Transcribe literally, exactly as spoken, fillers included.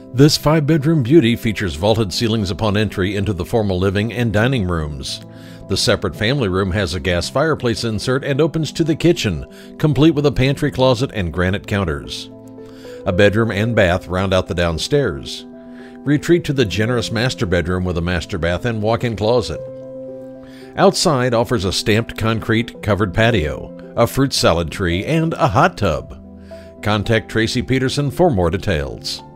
This five-bedroom beauty features vaulted ceilings upon entry into the formal living and dining rooms. The separate family room has a gas fireplace insert and opens to the kitchen, complete with a pantry closet and granite counters. A bedroom and bath round out the downstairs. Retreat to the generous master bedroom with a master bath and walk-in closet. Outside offers a stamped concrete covered patio, a fruit salad tree, and a hot tub. Contact Traci Petersen for more details.